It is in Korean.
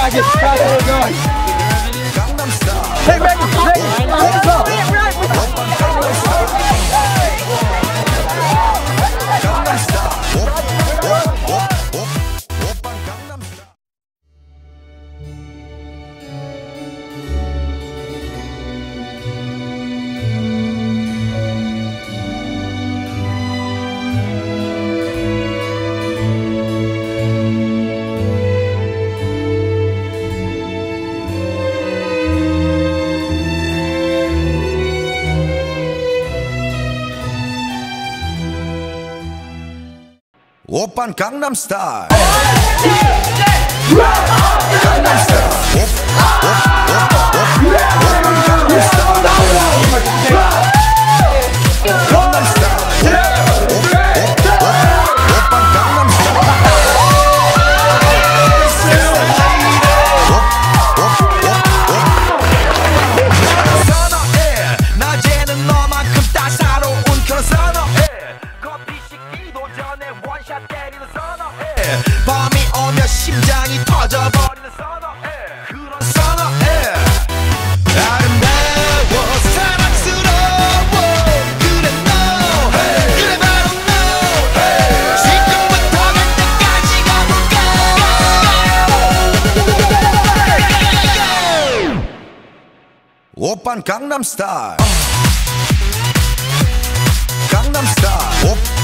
back it. That's what we're going. Take back it. Take it. Let's go. 오빤 강남스타일 밤이 오면 심장이 터져버리는 선어해 그런 선어해 아름다워 사랑스러워 그래 너 그래 바로 너 지금부터 갈 때까지 가볼까 오빤 강남스타일 강남스타일